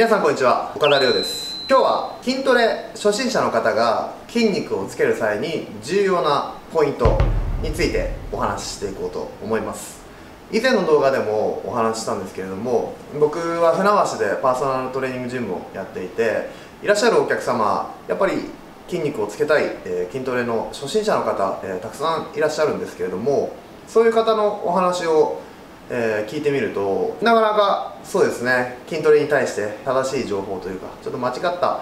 皆さんこんにちは、岡田亮です。今日は筋トレ初心者の方が筋肉をつける際に重要なポイントについてお話ししていこうと思います。以前の動画でもお話ししたんですけれども、僕は船橋でパーソナルトレーニングジムをやっていて、いらっしゃるお客様やっぱり筋肉をつけたい、筋トレの初心者の方、たくさんいらっしゃるんですけれども、そういう方のお話を聞いてみると、なかなかそうですね、筋トレに対して正しい情報というか、ちょっと間違った、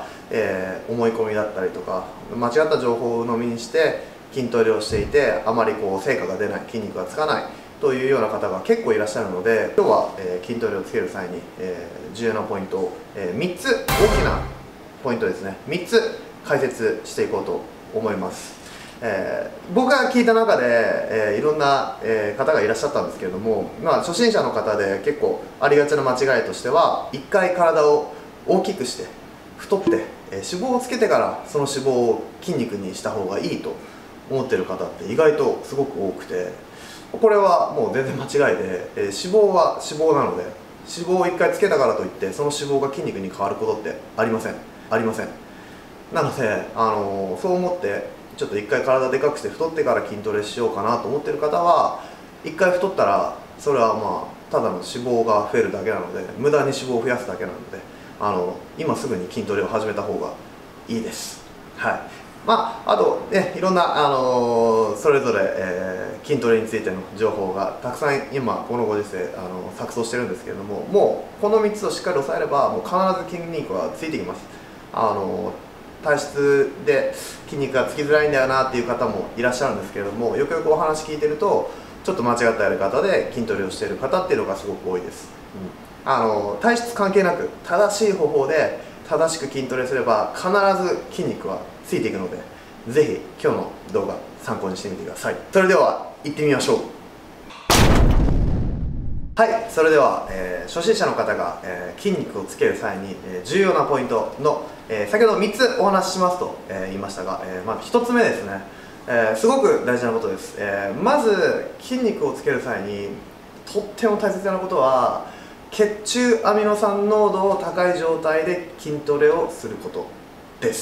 思い込みだったりとか、間違った情報を鵜呑みにして筋トレをしていて、あまり成果が出ない、筋肉がつかないというような方が結構いらっしゃるので、今日は、筋トレをつける際に、重要なポイントを、3つ、大きなポイントですね、3つ解説していこうと思います。僕が聞いた中で、いろんな、方がいらっしゃったんですけれども、初心者の方で結構ありがちな間違いとしては、一回体を大きくして太って、脂肪をつけてからその脂肪を筋肉にした方がいいと思ってる方って意外とすごく多くて、これはもう全然間違いで、脂肪は脂肪なので、脂肪を一回つけたからといってその脂肪が筋肉に変わることってありません。なので、そう思ってちょっと一回体でかくして太ってから筋トレしようかなと思ってる方は、一回太ったらそれはただの脂肪が増えるだけなので、無駄に脂肪を増やすだけなので、今すぐに筋トレを始めた方がいいです。はい。あとね、いろんな、それぞれ、筋トレについての情報がたくさん今このご時世錯綜してるんですけれども、もうこの3つをしっかり抑えればもう必ず筋肉はついてきます。体質で筋肉がつきづらいんだよなっていう方もいらっしゃるんですけれども、よくよくお話聞いてるとちょっと間違ったやり方で筋トレをしている方っていうのがすごく多いです。体質関係なく正しい方法で正しく筋トレすれば必ず筋肉はついていくので、ぜひ今日の動画参考にしてみてください。それでは行ってみましょう。はい、それでは、初心者の方が、筋肉をつける際に、重要なポイントの、先ほど3つお話ししますと、言いましたが、まず1つ目ですね、すごく大事なことです。まず筋肉をつける際にとっても大切なことは、血中アミノ酸濃度を高い状態で筋トレをすることです。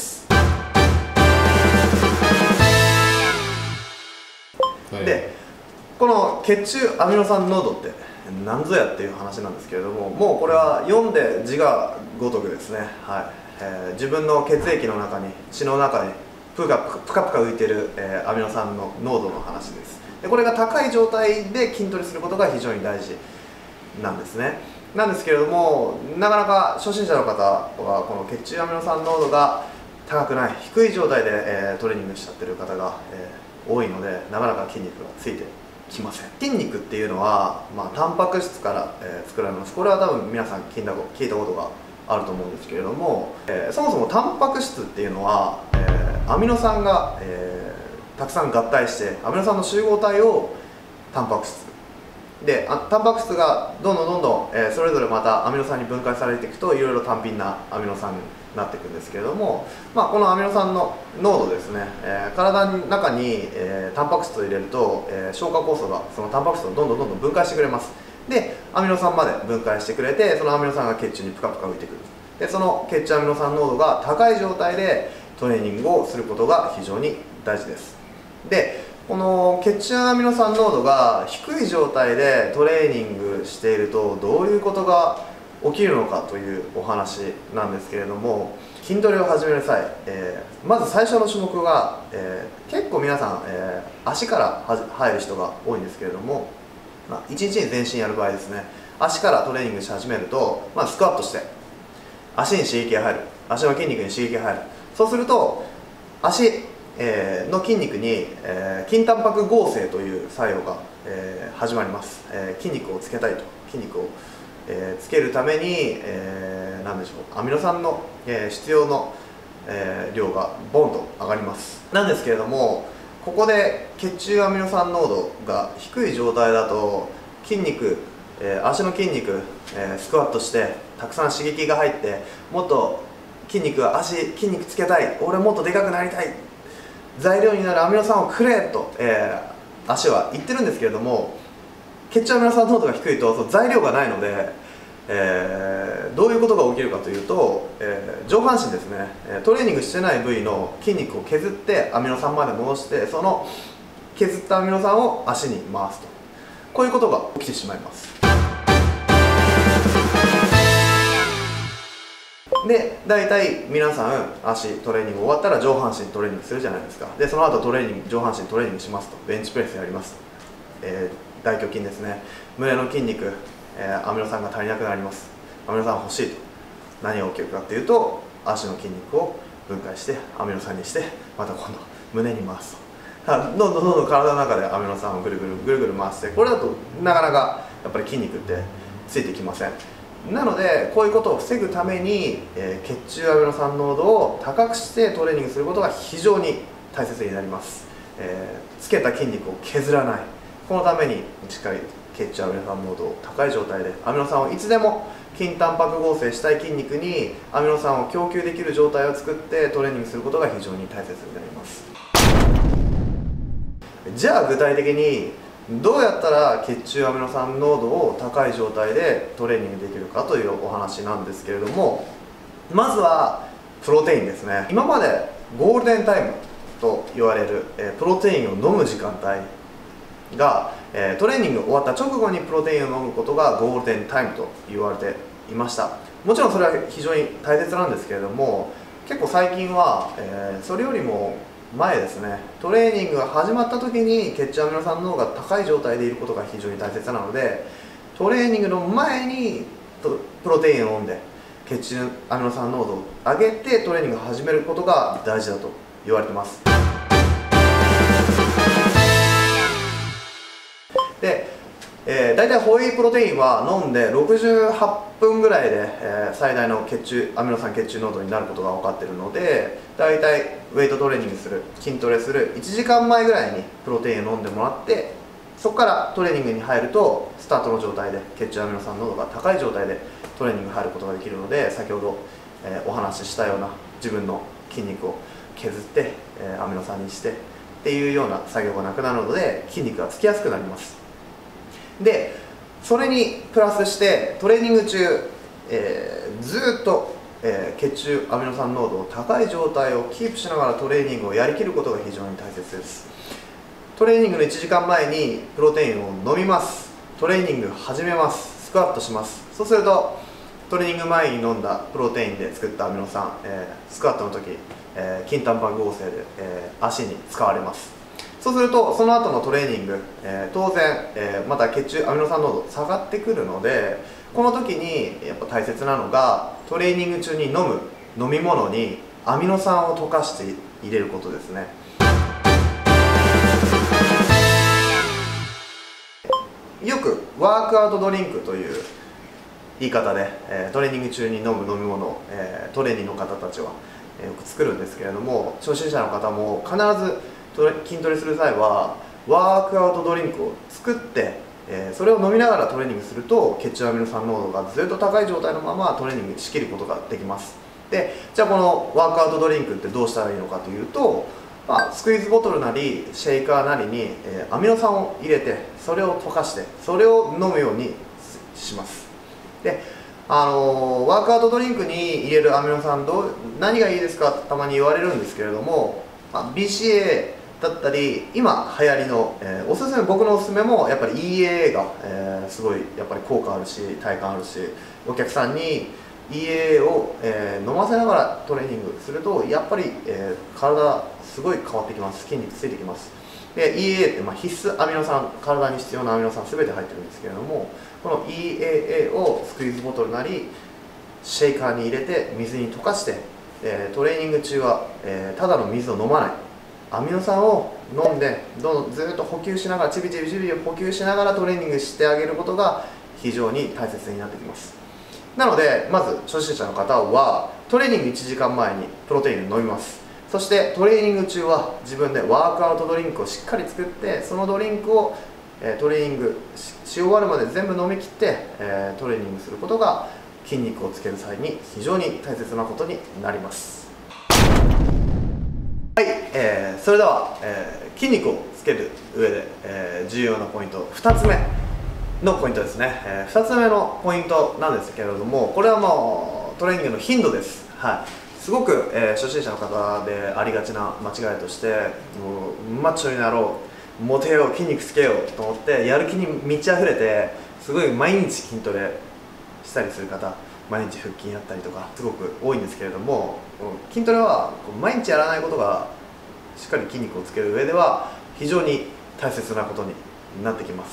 で、この血中アミノ酸濃度って何ぞやっていう話なんですけれども、もうこれは読んで字が如くですね。はい。自分の血液の中に、血の中にプカプカ浮いている、アミノ酸の濃度の話です。でこれが高い状態で筋トレすることが非常に大事なんですね。なんですけれども、なかなか初心者の方はこの血中アミノ酸濃度が高くない、低い状態で、トレーニングしちゃってる方が、多いので、なかなか筋肉がついてきません。筋肉っていうのは、タンパク質から、作られます。これは多分皆さん聞いたことがあると思うんですけれども、そもそもタンパク質っていうのは、アミノ酸が、たくさん合体してアミノ酸の集合体をタンパク質で、タンパク質がどんどん、それぞれまたアミノ酸に分解されていくと、いろいろ単品なアミノ酸になっていくんですけれども、このアミノ酸の濃度ですね、体の中に、タンパク質を入れると、消化酵素がそのタンパク質をどんどん分解してくれます。でアミノ酸まで分解してくれて、そのアミノ酸が血中にプカプカ浮いてくる。でその血中アミノ酸濃度が高い状態でトレーニングをすることが非常に大事です。でこの血中アミノ酸濃度が低い状態でトレーニングしていると、どういうことが起きるのかというお話なんですけれども、筋トレを始める際、まず最初の種目が、結構皆さん、足から入る人が多いんですけれども、1日に全身やる場合ですね、足からトレーニングし始めると、スクワットして足に刺激が入る、足の筋肉に刺激が入る。そうすると足の筋肉に、筋タンパク合成という作用が、始まります。筋肉をつけたいと、筋肉を、つけるために、何でしょう、アミノ酸の、必要の、量がボンと上がります。なんですけれども、ここで血中アミノ酸濃度が低い状態だと、筋肉、足の筋肉、スクワットしてたくさん刺激が入って、もっと筋肉つけたい、俺もっとでかくなりたい、材料になるアミノ酸をくれと、足は言ってるんですけれども、血中アミノ酸濃度が低いと材料がないので、 どういうことが起きるかというと、上半身ですね、トレーニングしてない部位の筋肉を削ってアミノ酸まで戻して、その削ったアミノ酸を足に回すと、こういうことが起きてしまいます。で、大体皆さん足トレーニング終わったら上半身トレーニングするじゃないですか。でその後上半身トレーニングしますと、ベンチプレスやりますと、大胸筋ですね、胸の筋肉、アミノ酸が足りなくなります。アミノ酸欲しいと、何が起きるかっていうと、足の筋肉を分解してアミノ酸にして、また今度胸に回すと、どんどん体の中でアミノ酸をぐるぐる回して、これだとなかなかやっぱり筋肉ってついてきません。なのでこういうことを防ぐために、血中アミノ酸濃度を高くしてトレーニングすることが非常に大切になります。つけた筋肉を削らない、このためにしっかり血中アミノ酸濃度を高い状態で、アミノ酸をいつでも筋タンパク合成したい筋肉にアミノ酸を供給できる状態を作ってトレーニングすることが非常に大切になります。じゃあ具体的にどうやったら血中アミノ酸濃度を高い状態でトレーニングできるかというお話なんですけれども、まずはプロテインですね。今までゴールデンタイムと言われるプロテインを飲む時間帯が、トレーニング終わった直後にプロテインを飲むことがゴールデンタイムと言われていました。もちろんそれは非常に大切なんですけれども、結構最近は、それよりも前ですね、トレーニングが始まった時に血中アミノ酸濃度が高い状態でいることが非常に大切なので、トレーニングの前にプロテインを飲んで血中アミノ酸濃度を上げてトレーニングを始めることが大事だと言われています。で、大体ホエイプロテインは飲んで68分ぐらいで、最大のアミノ酸血中濃度になることが分かっているので、大体ウェイトトレーニングする、筋トレする1時間前ぐらいにプロテインを飲んでもらって、そこからトレーニングに入るとスタートの状態で血中アミノ酸濃度が高い状態でトレーニングに入ることができるので、先ほど、お話ししたような自分の筋肉を削って、アミノ酸にしてっていうような作業がなくなるので筋肉がつきやすくなります。でそれにプラスしてトレーニング中、ずっと、血中アミノ酸濃度を高い状態をキープしながらトレーニングをやりきることが非常に大切です。トレーニングの1時間前にプロテインを飲みます。トレーニング始めます。スクワットします。そうするとトレーニング前に飲んだプロテインで作ったアミノ酸、スクワットの時、筋タンパク合成で、足に使われます。そうするとその後のトレーニング、当然、また血中アミノ酸濃度下がってくるので、この時にやっぱ大切なのがトレーニング中に飲む飲み物にアミノ酸を溶かして入れることですね。よくワークアウトドリンクという言い方で、トレーニング中に飲む飲み物を、トレーニーの方たちはよく作るんですけれども、初心者の方も必ず筋トレする際はワークアウトドリンクを作って、それを飲みながらトレーニングすると血中アミノ酸濃度がずっと高い状態のままトレーニングしきることができます。でじゃあこのワークアウトドリンクってどうしたらいいのかというと、スクイーズボトルなりシェイカーなりに、アミノ酸を入れてそれを溶かしてそれを飲むようにします。でワークアウトドリンクに入れるアミノ酸何がいいですかってたまに言われるんですけれども、BCA だったり今流行りの、僕のおすすめもやっぱり EAA が、すごいやっぱり効果あるし体感あるし、お客さんに EAA を、飲ませながらトレーニングするとやっぱり、体すごい変わってきます。筋肉ついてきます。で EAA って必須アミノ酸、体に必要なアミノ酸全て入ってるんですけれども、この EAA をスクイーズボトルなりシェイカーに入れて水に溶かして、トレーニング中は、ただの水を飲まない、アミノ酸を飲んでずっと補給しながらちびちび補給しながらトレーニングしてあげることが非常に大切になってきます。なのでまず初心者の方はトレーニング1時間前にプロテインを飲みます。そしてトレーニング中は自分でワークアウトドリンクをしっかり作って、そのドリンクをトレーニングし終わるまで全部飲み切ってトレーニングすることが筋肉をつける際に非常に大切なことになります。はい、それでは、筋肉をつける上で、重要なポイント2つ目、 のポイントですね。2つ目のポイントなんですけれども、これはもうトレーニングの頻度です。はい、すごく、初心者の方でありがちな間違いとして、もうマッチョになろう、モテよう、筋肉つけようと思ってやる気に満ち溢れて、すごい毎日筋トレしたりする方、毎日腹筋やったりとかすごく多いんですけれども、筋トレは毎日やらないことがしっかり筋肉をつける上では非常に大切なことになってきます。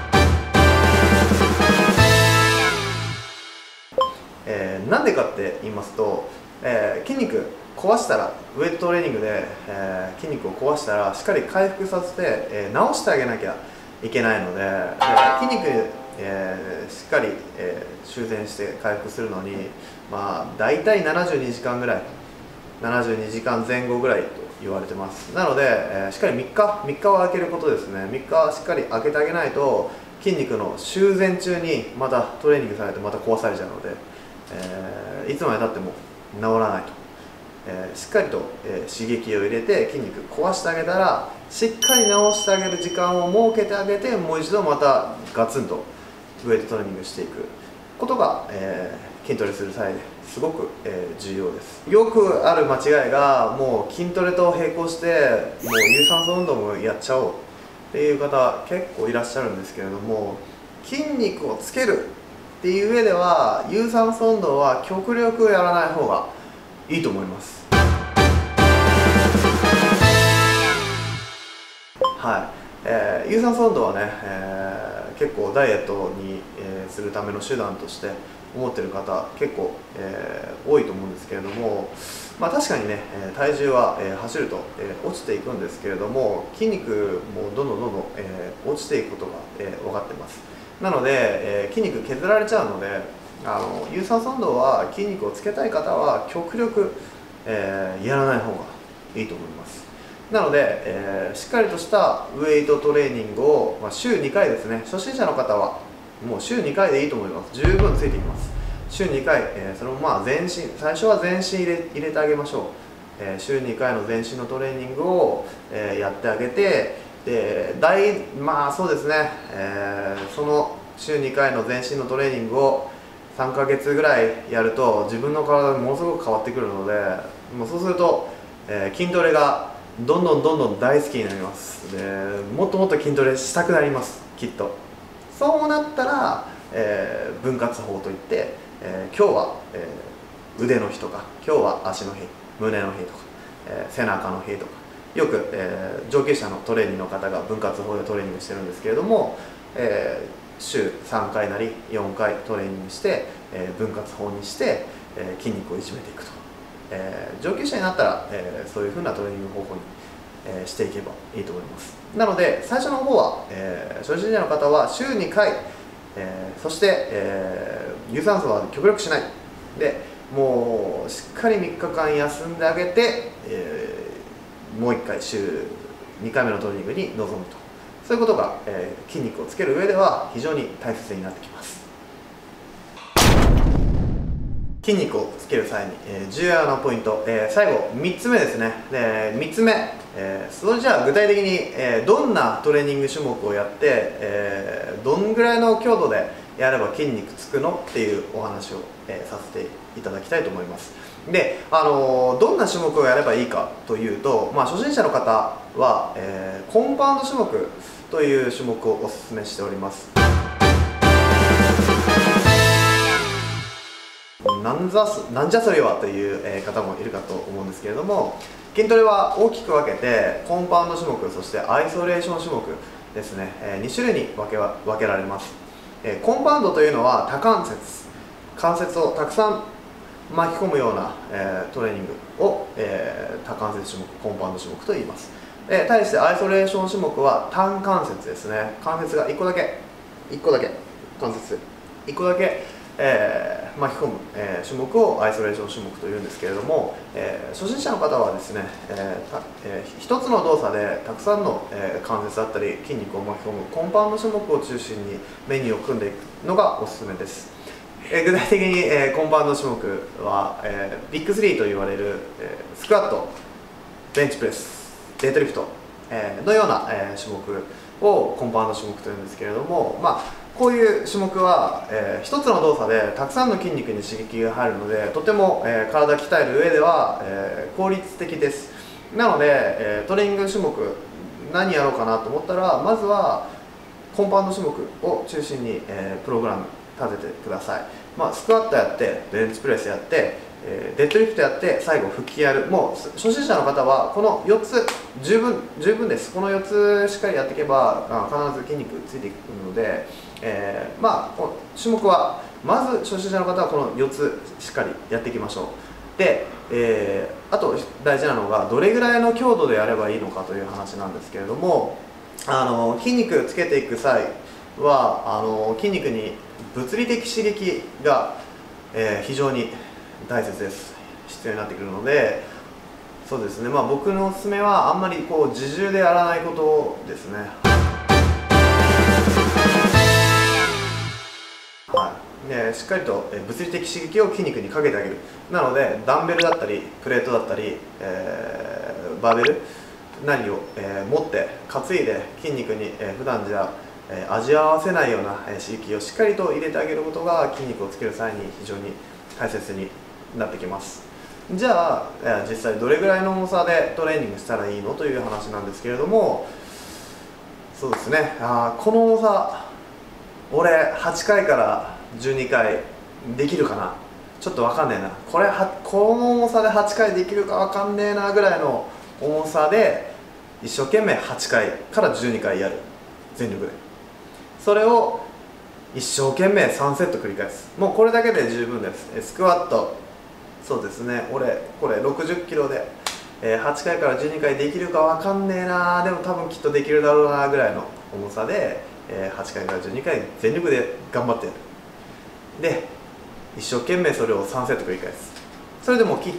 なんでかって言いますと、筋肉壊したら、ウェイトトレーニングで、筋肉を壊したらしっかり回復させて、治してあげなきゃいけないので、筋肉、しっかり、修繕して回復するのに、大体72時間ぐらい、72時間前後ぐらいと言われてます。なので、しっかり3日を空けることですね。3日はしっかり空けてあげないと、筋肉の修繕中にまたトレーニングされてまた壊されちゃうので、いつまでたっても治らないと、しっかりと、刺激を入れて筋肉壊してあげたら、しっかり治してあげる時間を設けてあげて、もう一度またガツンとウェイトトレーニングしていくことが、筋トレする際ですごく、重要です。よくある間違いが、もう筋トレと並行してもう有酸素運動もやっちゃおうっていう方結構いらっしゃるんですけれども、筋肉をつけるっていう上では有酸素運動は極力やらない方がいいと思います。はい、有酸素運動はね、結構ダイエットに、するための手段として思ってる方結構、多いと思うんですけれども、確かにね、体重は、走ると、落ちていくんですけれども、筋肉もどんどん落ちていくことが、分かってます。なので、筋肉削られちゃうので、有酸素運動は筋肉をつけたい方は極力、やらない方がいいと思います。なので、しっかりとしたウェイトトレーニングを、週2回ですね。初心者の方はもう週2回でいいと思います。十分ついてきます。週2回、それも全身、最初は全身入れてあげましょう。週2回の全身のトレーニングを、やってあげて、でそうですね、その週2回の全身のトレーニングを3ヶ月ぐらいやると自分の体がものすごく変わってくるので、もうそうすると、筋トレがどんどん大好きになります。でもっともっと筋トレしたくなります、きっと。そうなったら、分割法といって、今日は、腕の日とか、今日は足の日、胸の日とか、背中の日とか、よく、上級者のトレーニーの方が分割法でトレーニングしてるんですけれども、週3回なり4回トレーニングして、分割法にして、筋肉をいじめていくと、上級者になったら、そういうふうなトレーニング方法に、していけばいいと思います。なので最初の方は、初心者の方は週2回、そして、有酸素は極力しないで、もうしっかり3日間休んであげて、もう1回週2回目のトレーニングに臨むと、そういうことが、筋肉をつける上では非常に大切になってきます。筋肉をつける際に、重要なポイント、最後3つ目ですね。3つ目、それじゃあ具体的に、どんなトレーニング種目をやって、どんぐらいの強度でやれば筋肉つくのっていうお話を、させていただきたいと思います。で、どんな種目をやればいいかというと、初心者の方は、コンパウンド種目という種目をお勧めしております。なんじゃそれはという方もいるかと思うんですけれども、筋トレは大きく分けてコンパウンド種目、そしてアイソレーション種目ですね、2種類に分けられます。コンパウンドというのは関節をたくさん巻き込むような、トレーニングを、多関節種目、コンパウンド種目と言います。対してアイソレーション種目は単関節ですね。関節が1個だけ関節1個だけ巻き込む、種目をアイソレーション種目というんですけれども、初心者の方はですね、一つの動作でたくさんの、関節だったり筋肉を巻き込むコンパウンド種目を中心にメニューを組んでいくのがおすすめです。具体的に、コンパウンド種目は、ビッグ3と言われる、スクワット、ベンチプレス、デッドリフト、のような、種目をコンパウンド種目というんですけれども、 こういう種目は、一つの動作でたくさんの筋肉に刺激が入るので、とても、体を鍛える上では、効率的です。なので、トレーニング種目何やろうかなと思ったら、まずはコンパウンド種目を中心に、プログラム立ててください。スクワットやって、ベンチプレスやって、デッドリフトやって、最後腹筋やる。もう初心者の方はこの4つ十分です。この4つしっかりやっていけば必ず筋肉ついていくので、種目はまず初心者の方はこの4つしっかりやっていきましょう。で、あと大事なのがどれぐらいの強度でやればいいのかという話なんですけれども、筋肉つけていく際は筋肉に物理的刺激が、非常に大切です。必要になってくるので、そうですね、僕のおすすめはあんまり自重でやらないことですね。でしっかりと物理的刺激を筋肉にかけてあげる。なのでダンベルだったりプレートだったり、バーベル何を、持って担いで筋肉に、普段じゃ、味わわせないような刺激をしっかりと入れてあげることが筋肉をつける際に非常に大切になってきます。じゃあ実際どれぐらいの重さでトレーニングしたらいいのという話なんですけれども、そうですね、この重さ俺8回から12回できるかな、ちょっと分かんねえな、この重さで8回できるか分かんねえなぐらいの重さで一生懸命8回から12回やる、全力で。それを一生懸命3セット繰り返す。もうこれだけで十分です。スクワット、そうですね、俺これ60キロで、8回から12回できるか分かんねえな、でも多分きっとできるだろうなぐらいの重さで、8回から12回全力で頑張ってやる。で一生懸命それを3セット繰り返す。それでも切って、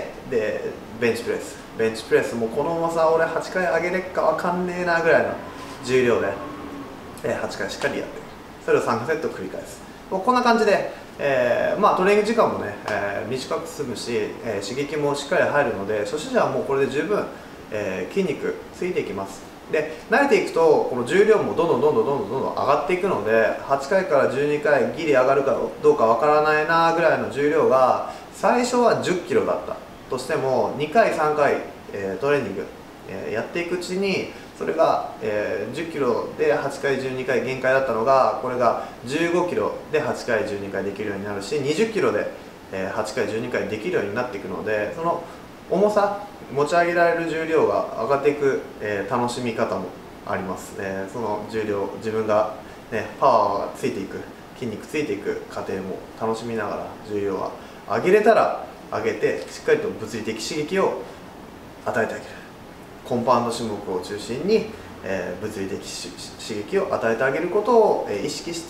でベンチプレスもこの重さ俺8回上げれっか分かんねえなぐらいの重量で、8回しっかりやって、それを3セット繰り返す。こんな感じで、トレーニング時間もね、短く済むし、刺激もしっかり入るので、初心者はもうこれで十分、筋肉ついていきます。で慣れていくとこの重量もどんどん上がっていくので、8回から12回ギリ上がるかどうかわからないなぐらいの重量が最初は10キロだったとしても、2回3回、トレーニング、やっていくうちにそれが、10キロで8回12回限界だったのが、これが15キロで8回12回できるようになるし、20キロで8回12回できるようになっていくので、その重さ、持ち上げられる重量が上がっていく、楽しみ方もあります。その重量、自分が、パワーがついていく、筋肉ついていく過程も楽しみながら重量は上げれたら上げて、しっかりと物理的刺激を与えてあげる。コンパウンド種目を中心に、物理的刺激を与えてあげることを、意識して、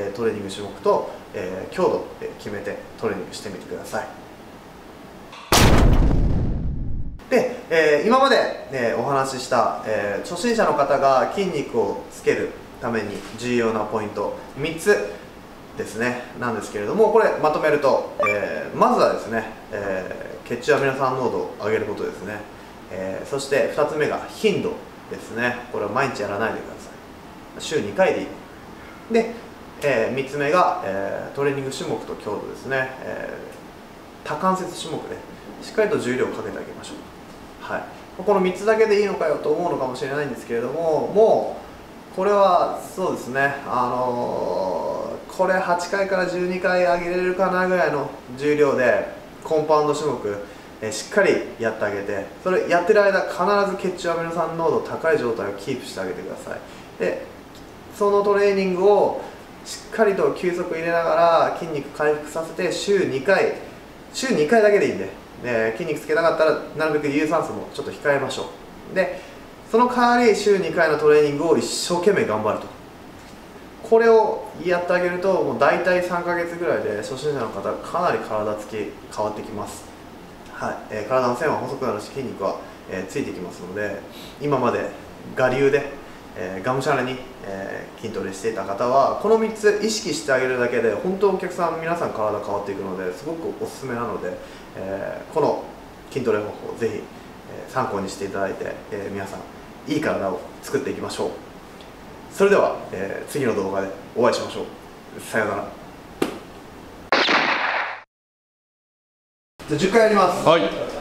トレーニング種目と、強度で決めてトレーニングしてみてください。で、今まで、お話しした、初心者の方が筋肉をつけるために重要なポイント3つですね、なんですけれども、これまとめると、まずはですね、血中アミノ酸濃度を上げることですね。そして2つ目が頻度ですね。これを毎日やらないでください。週2回でいい。で、3つ目が、トレーニング種目と強度ですね。多関節種目でしっかりと重量をかけてあげましょう。はい、この3つだけでいいのかよと思うのかもしれないんですけれども、もうこれはそうですね、これ8回から12回上げれるかなぐらいの重量でコンパウンド種目、しっかりやってあげて、それやってる間必ず血中アミノ酸濃度高い状態をキープしてあげてください。でそのトレーニングをしっかりと休息入れながら筋肉回復させて週2回だけでいいんで、筋肉つけたかったらなるべく有酸素もちょっと控えましょう。でその代わり週2回のトレーニングを一生懸命頑張ると、これをやってあげるともう大体3ヶ月ぐらいで初心者の方かなり体つき変わってきます。はい、体の線は細くなるし筋肉は、ついてきますので、今まで我流で、がむしゃらに、筋トレしていた方はこの3つ意識してあげるだけで本当お客さん皆さん体変わっていくので、すごくおすすめなので、この筋トレ方法をぜひ、参考にしていただいて、皆さんいい体を作っていきましょう。 それでは、次の動画でお会いしましょう。さようなら。じゃあ10回やります。 はい。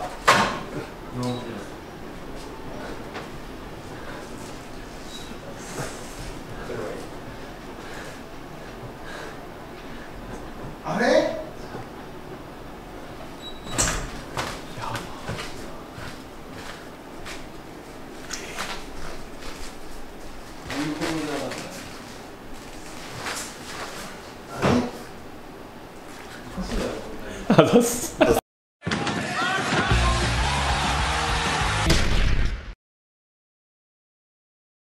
あれ？ あざっす。